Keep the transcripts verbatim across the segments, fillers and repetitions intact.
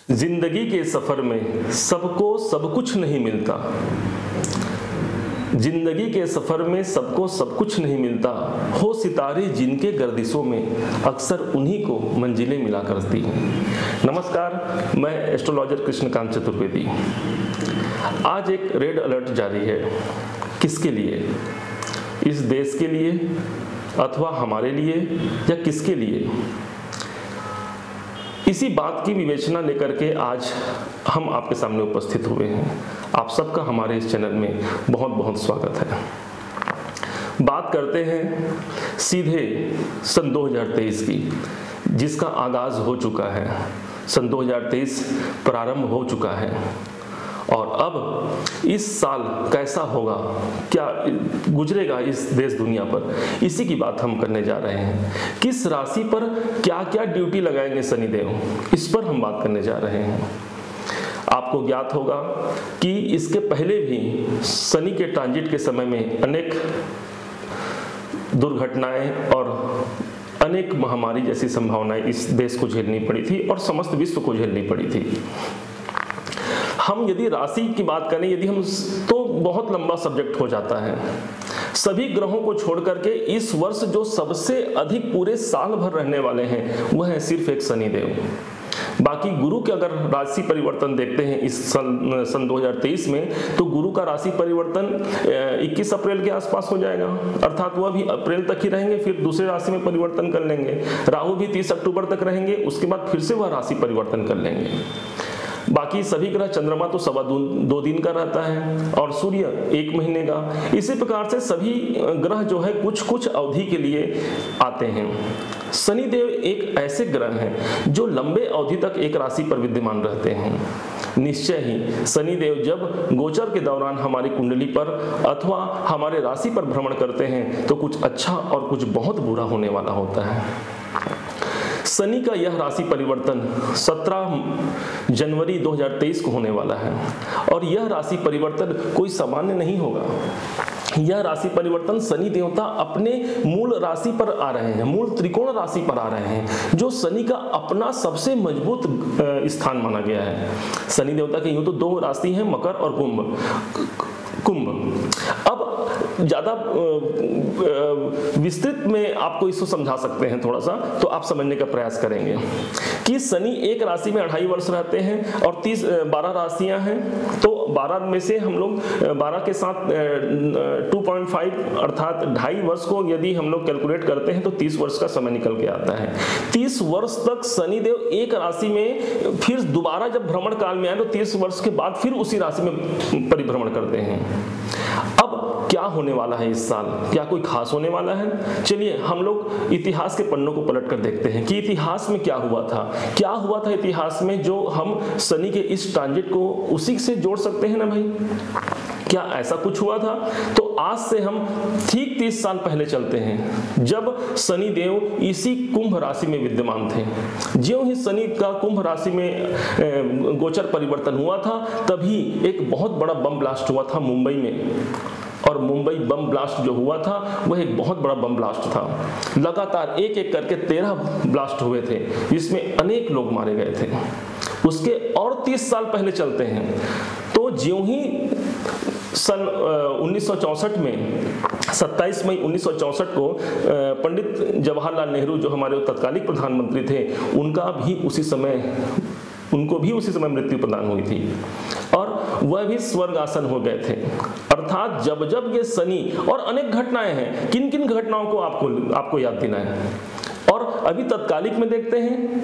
जिंदगी के सफर में सबको सब कुछ नहीं मिलता। जिंदगी के सफर में सबको सब कुछ नहीं मिलता। हो सितारे जिनके गर्दिशों में अक्सर उन्हीं को मंजिलें मिला करती हैं। नमस्कार, मैं एस्ट्रोलॉजर कृष्णकांत चतुर्वेदी। आज एक रेड अलर्ट जारी है। किसके लिए? इस देश के लिए अथवा हमारे लिए या किसके लिए? इसी बात की विवेचना लेकर के आज हम आपके सामने उपस्थित हुए हैं। आप सबका हमारे इस चैनल में बहुत बहुत स्वागत है। बात करते हैं सीधे सन दो हज़ार तेईस की, जिसका आगाज हो चुका है। सन दो हज़ार तेईस प्रारंभ हो चुका है और अब इस साल कैसा होगा, क्या गुजरेगा इस देश दुनिया पर, इसी की बात हम करने जा रहे हैं। किस राशि पर क्या क्या ड्यूटी लगाएंगे शनिदेव, इस पर हम बात करने जा रहे हैं। आपको ज्ञात होगा कि इसके पहले भी शनि के ट्रांजिट के समय में अनेक दुर्घटनाएं और अनेक महामारी जैसी संभावनाएं इस देश को झेलनी पड़ी थी और समस्त विश्व को झेलनी पड़ी थी। हम यदि राशि की बात करें, यदि हम तो बहुत लंबा सब्जेक्ट हो जाता है। सभी ग्रहों को छोड़ करके इस वर्ष जो सबसे अधिक पूरे साल भर रहने वाले हैं वह है सिर्फ एक शनिदेव। बाकी गुरु के अगर राशि परिवर्तन देखते हैं इस सन सन दो हज़ार तेईस में, तो गुरु का राशि परिवर्तन इक्कीस अप्रैल के आसपास हो जाएगा, अर्थात वह भी अप्रैल तक ही रहेंगे, फिर दूसरे राशि में परिवर्तन कर लेंगे। राहु भी तीस अक्टूबर तक रहेंगे, उसके बाद फिर से वह राशि परिवर्तन कर लेंगे। बाकी सभी ग्रह, चंद्रमा तो सवा दो, दो दिन का रहता है और सूर्य एक महीने का। इसी प्रकार से सभी ग्रह जो है कुछ कुछ अवधि के लिए आते हैं। शनिदेव एक ऐसे ग्रह हैं जो लंबे अवधि तक एक राशि पर विद्यमान रहते हैं। निश्चय ही शनिदेव जब गोचर के दौरान हमारी कुंडली पर अथवा हमारे राशि पर भ्रमण करते हैं तो कुछ अच्छा और कुछ बहुत बुरा होने वाला होता है। शनि का यह राशि परिवर्तन सत्रह जनवरी दो हज़ार तेईस को होने वाला है और यह राशि परिवर्तन कोई सामान्य नहीं होगा। यह राशि परिवर्तन शनि देवता अपने मूल राशि पर आ रहे हैं, मूल त्रिकोण राशि पर आ रहे हैं, जो शनि का अपना सबसे मजबूत स्थान माना गया है। शनि देवता के यूं तो दो राशि हैं, मकर और कुंभ। कुंभ अब ज्यादा विस्तृत में आपको इसको समझा सकते हैं थोड़ा सा, तो आप समझने का प्रयास करेंगे कि शनि एक राशि में अढ़ाई वर्ष रहते हैं और तीस बारह राशियां हैं, तो बारह में से हम लोग बारह के साथ दो पॉइंट पाँच अर्थात ढाई वर्ष को यदि हम लोग कैलकुलेट करते हैं तो तीस वर्ष का समय निकल के आता है। तीस वर्ष तक शनिदेव एक राशि में, फिर दोबारा जब भ्रमण काल में आए तो तीस वर्ष के बाद फिर उसी राशि में परिभ्रमण करते हैं। अब क्या होने वाला है इस साल, क्या कोई खास होने वाला है? चलिए हम लोग इतिहास के पन्नों को पलट कर देखते हैं कि इतिहास में क्या हुआ था। क्या हुआ था इतिहास में जो हम शनि के इस ट्रांजिट को उसी से जोड़ सकते हैं ना भाई? क्या ऐसा कुछ हुआ था? तो आज से हम ठीक तीस साल पहले चलते हैं, जब शनि देव इसी कुंभ राशि में विद्यमान थे। ज्यों ही शनि का कुंभ राशि में गोचर परिवर्तन हुआ था, तभी एक बहुत बड़ा बम ब्लास्ट हुआ था मुंबई में। और मुंबई बम ब्लास्ट जो हुआ था वह एक बहुत बड़ा बम ब्लास्ट था। लगातार एक एक करके तेरह ब्लास्ट हुए थे, जिसमें अनेक लोग मारे गए थे। उसके और तीस साल पहले चलते हैं, तो ज्यों ही सन उन्नीस सौ चौसठ में सत्ताईस मई उन्नीस सौ चौसठ को पंडित जवाहरलाल नेहरू जो हमारे तत्कालीन प्रधानमंत्री थे, उनका भी उसी समय उनको भी उसी समय मृत्यु प्रदान हुई थी और वह भी स्वर्ग आसन हो गए थे। अर्थात जब जब ये शनि, और अनेक घटनाएं हैं, किन किन घटनाओं को आपको आपको याद देना है। और अभी तत्कालिक में देखते हैं,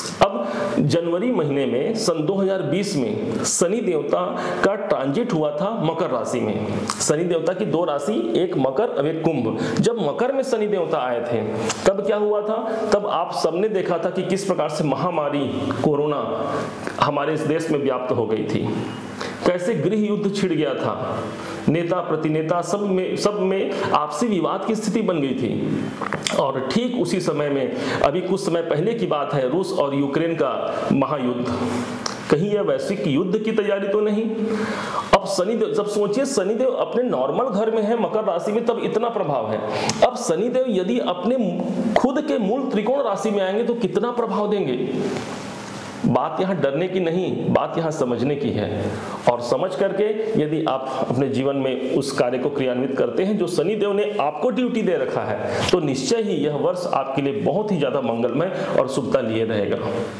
अब जनवरी महीने में सन दो हज़ार बीस में शनि देवता का ट्रांजिट हुआ था मकर राशि में। शनि देवता की दो राशि, एक मकर और एक कुंभ। जब मकर में शनि देवता आए थे तब क्या हुआ था? तब आप सबने देखा था कि किस प्रकार से महामारी कोरोना हमारे इस देश में व्याप्त हो गई थी, कैसे गृह युद्ध छिड़ गया था, नेता प्रतिनेता सब में सब में आपसी विवाद की स्थिति बन गई थी। और ठीक उसी समय में, अभी कुछ समय पहले की बात है, रूस और यूक्रेन का महायुद्ध। कहीं यह वैश्विक युद्ध की तैयारी तो नहीं? अब शनिदेव, जब सोचिए शनिदेव अपने नॉर्मल घर में है मकर राशि में, तब इतना प्रभाव है। अब शनिदेव यदि अपने खुद के मूल त्रिकोण राशि में आएंगे तो कितना प्रभाव देंगे? बात यहाँ डरने की नहीं, बात यहाँ समझने की है। और समझ करके यदि आप अपने जीवन में उस कार्य को क्रियान्वित करते हैं जो शनिदेव ने आपको ड्यूटी दे रखा है, तो निश्चय ही यह वर्ष आपके लिए बहुत ही ज्यादा मंगलमय और शुभता लिए रहेगा।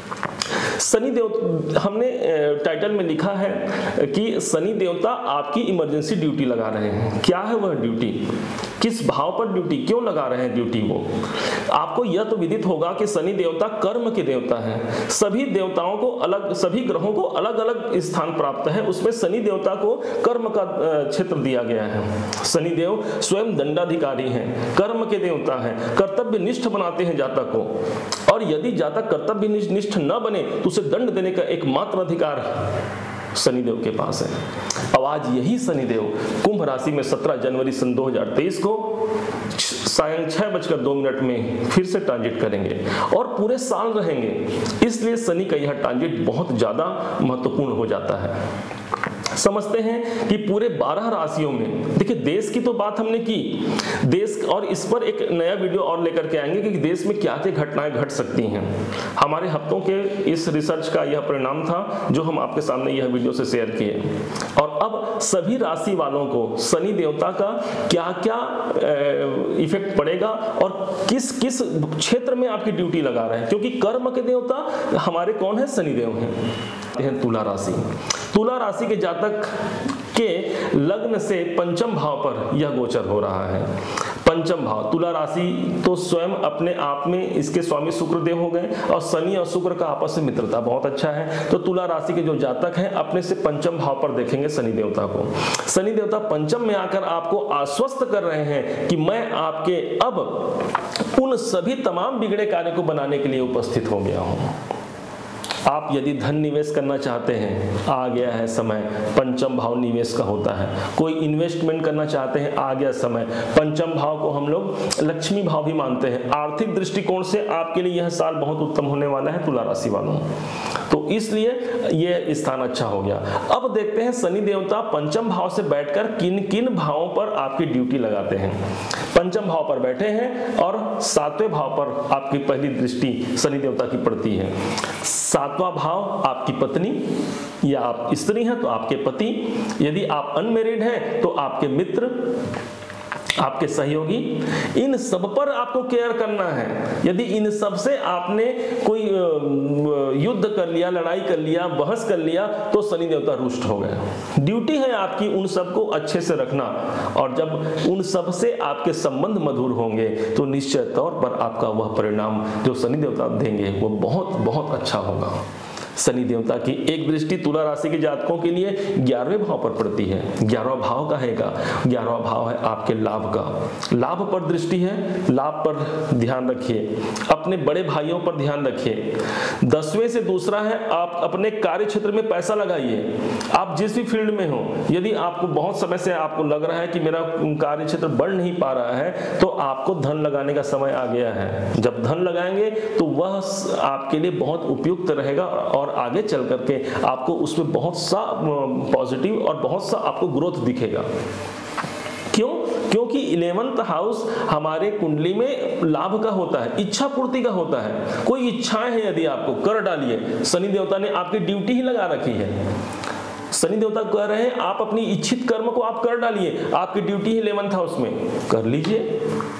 शनि देव, हमने टाइटल में लिखा है कि शनि देवता आपकी इमरजेंसी ड्यूटी लगा रहे हैं। क्या है वह ड्यूटी, किस भाव पर ड्यूटी, क्यों लगा रहे हैं ड्यूटी? वो आपको यह तो विदित होगा कि शनि देवता कर्म के देवता हैं। सभी देवताओं को अलग, सभी ग्रहों को अलग अलग स्थान प्राप्त है, उसमें शनि देवता को कर्म का क्षेत्र दिया गया है। शनि देव स्वयं दंडाधिकारी हैं, कर्म के देवता हैं, कर्तव्य निष्ठ बनाते हैं जातक को, और यदि जातक कर्तव्य निष्ठ न बने तो उसे दंड देने का एकमात्र अधिकार शनिदेव के पास है। अब आज यही शनिदेव कुंभ राशि में सत्रह जनवरी सन दो हज़ार तेईस को सायं छह बजकर दो मिनट में फिर से ट्रांजिट करेंगे और पूरे साल रहेंगे। इसलिए शनि का यह ट्रांजिट बहुत ज्यादा महत्वपूर्ण हो जाता है। समझते हैं कि पूरे बारह राशियों में, देखिए देश की तो बात हमने की, देश, और इस पर एक नया वीडियो और लेकर के आएंगे कि देश में क्या क्या घटनाएं घट सकती हैं। हमारे हफ्तों के इस रिसर्च का यह परिणाम था जो हम आपके सामने यह वीडियो से शेयर किए। और अब सभी राशि वालों को शनि देवता का क्या क्या इफेक्ट पड़ेगा और किस किस क्षेत्र में आपकी ड्यूटी लगा रहे हैं, क्योंकि कर्म के देवता हमारे कौन है, शनिदेव हैं। तुला राशि, तुला राशि के जातक के लग्न से पंचम भाव पर यह गोचर हो रहा है। पंचम भाव, तुला राशि तो स्वयं अपने आप में इसके स्वामी शुक्रदेव हो गए, और शनि और शुक्र का आपस में मित्रता बहुत अच्छा है। तो तुला राशि के जो जातक हैं अपने से पंचम भाव पर देखेंगे शनि देवता को। शनि देवता पंचम में आकर आपको आश्वस्त कर रहे हैं कि मैं आपके अब उन सभी तमाम बिगड़े कार्य को बनाने के लिए उपस्थित हो गया हूं। आप यदि धन निवेश करना चाहते हैं, आ गया है समय, पंचम भाव निवेश का होता है। कोई इन्वेस्टमेंट करना चाहते हैं, आ गया समय। पंचम भाव को हम लोग लक्ष्मी भाव भी मानते हैं। आर्थिक दृष्टिकोण से आपके लिए यह साल बहुत उत्तम होने वाला है तुला राशि वालों, तो इसलिए यह स्थान अच्छा हो गया। अब देखते हैं शनि देवता पंचम भाव से बैठकर किन किन भावों पर आपकी ड्यूटी लगाते हैं। पंचम भाव पर बैठे हैं और सातवें भाव पर आपकी पहली दृष्टि शनि देवता की पड़ती है। सातवां भाव आपकी पत्नी, या आप स्त्री हैं तो आपके पति, यदि आप अनमैरिड हैं तो आपके मित्र, आपके सहयोगी, इन सब पर आपको केयर करना है। यदि इन सब से आपने कोई युद्ध कर लिया, लड़ाई कर लिया, बहस कर लिया, तो शनि देवता रुष्ट हो गए। ड्यूटी है आपकी उन सबको अच्छे से रखना, और जब उन सब से आपके संबंध मधुर होंगे तो निश्चित तौर पर आपका वह परिणाम जो शनि देवता देंगे वो बहुत बहुत अच्छा होगा। शनि देवता की एक दृष्टि तुला राशि के जातकों के लिए ग्यारहवें भाव पर पड़ती है। ग्यारहवां भाव का है का ग्यारहवां भाव है आपके लाभ का। लाभ पर दृष्टि है, लाभ पर ध्यान रखिए, अपने बड़े भाइयों पर ध्यान रखिए। दसवें से दूसरा है आप अपने कार्य क्षेत्र में पैसा लगाइए। आप जिस भी फील्ड में हो, यदि आपको बहुत समय से आपको लग रहा है कि मेरा कार्य क्षेत्र बढ़ नहीं पा रहा है, तो आपको धन लगाने का समय आ गया है। जब धन लगाएंगे तो वह आपके लिए बहुत उपयुक्त रहेगा और आगे चल करके आपको उसमें बहुत सा पॉजिटिव और बहुत सा आपको ग्रोथ दिखेगा। क्यों? क्योंकि इलेवेंथ हाउस हमारे कुंडली में लाभ का होता है, इच्छा पूर्ति का होता है। कोई इच्छाएं हैं यदि आपको, कर डालिए। शनि देवता ने आपकी ड्यूटी ही लगा रखी है। शनि देवता कह रहे हैं आप अपनी इच्छित कर्म को आप कर डालिए, आपकी ड्यूटी ही इलेवेंथ हाउस में, कर लीजिए।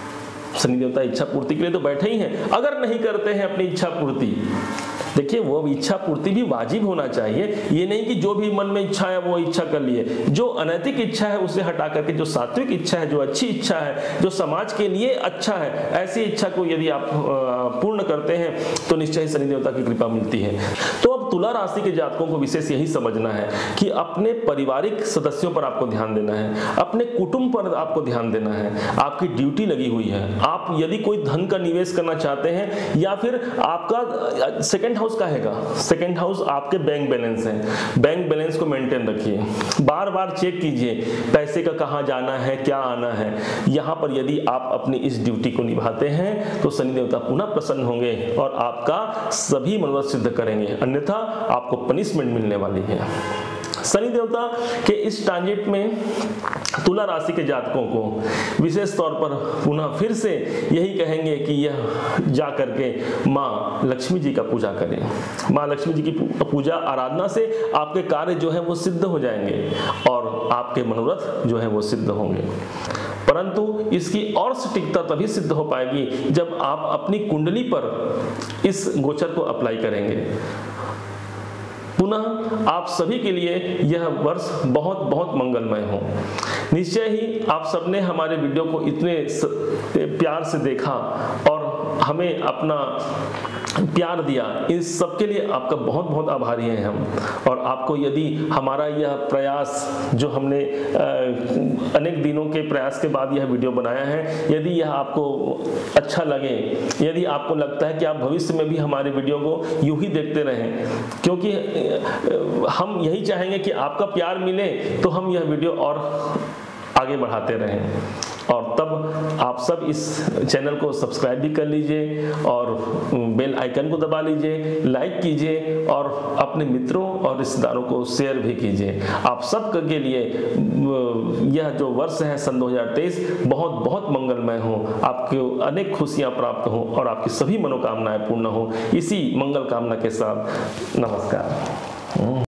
शनि देवता इच्छा पूर्ति के लिए तो बैठे ही हैं। अगर नहीं करते हैं अपनी इच्छा पूर्ति, देखिए वो इच्छा पूर्ति भी वाजिब होना चाहिए। ये नहीं कि जो भी मन में इच्छा है वो इच्छा कर लिए। जो अनैतिक इच्छा है उसे हटा करके जो सात्विक इच्छा है, जो अच्छी इच्छा है, जो समाज के लिए अच्छा है, ऐसी इच्छा को यदि आप पूर्ण करते हैं तो निश्चय ही शनि देवता की कृपा मिलती है। तो अब तुला राशि के जातकों को विशेष यही समझना है कि अपने पारिवारिक सदस्यों पर आपको ध्यान देना है, अपने कुटुंब पर आपको ध्यान देना है। आपकी ड्यूटी लगी हुई है। आप यदि कोई धन का निवेश करना चाहते हैं, या फिर आपका सेकंड हाउस का हैगा, सेकंड हाउस आपके बैंक बैलेंस है, बैंक बैलेंस को मेंटेन रखिए, बार बार चेक कीजिए पैसे का कहां जाना है, क्या आना है। यहां पर यदि आप अपनी इस ड्यूटी को निभाते हैं तो शनि देवता पुनः प्रसन्न होंगे और आपका सभी मनोरथ सिद्ध करेंगे, अन्यथा आपको पनिशमेंट मिलने वाली है। शनि देवता के इस ट्रांजिट में तुला राशि के जातकों को विशेष तौर पर पुनः फिर से यही कहेंगे कि यह जा करके माँ लक्ष्मी जी का पूजा करें। माँ लक्ष्मी जी की पूजा आराधना से आपके कार्य जो है वो सिद्ध हो जाएंगे और आपके मनोरथ जो है वो सिद्ध होंगे। परंतु इसकी और सटीकता तभी सिद्ध हो पाएगी जब आप अपनी कुंडली पर इस गोचर को अप्लाई करेंगे। पुनः आप सभी के लिए यह वर्ष बहुत बहुत मंगलमय हो। निश्चय ही आप सबने हमारे वीडियो को इतने प्यार से देखा और हमें अपना प्यार दिया, इस सब के लिए आपका बहुत बहुत आभारी हैं हम। और आपको यदि हमारा यह प्रयास जो हमने अनेक दिनों के प्रयास के बाद यह वीडियो बनाया है, यदि यह आपको अच्छा लगे, यदि आपको लगता है कि आप भविष्य में भी हमारे वीडियो को यूं ही देखते रहें, क्योंकि हम यही चाहेंगे कि आपका प्यार मिले तो हम यह वीडियो और आगे बढ़ाते रहें। और तब आप सब इस चैनल को सब्सक्राइब भी कर लीजिए और बेल आइकन को दबा लीजिए, लाइक कीजिए और अपने मित्रों और रिश्तेदारों को शेयर भी कीजिए। आप सब के लिए यह जो वर्ष है सन दो हज़ार तेईस बहुत बहुत मंगलमय हो, आपको अनेक खुशियां प्राप्त हो और आपकी सभी मनोकामनाएं पूर्ण हो। इसी मंगल कामना के साथ नमस्कार।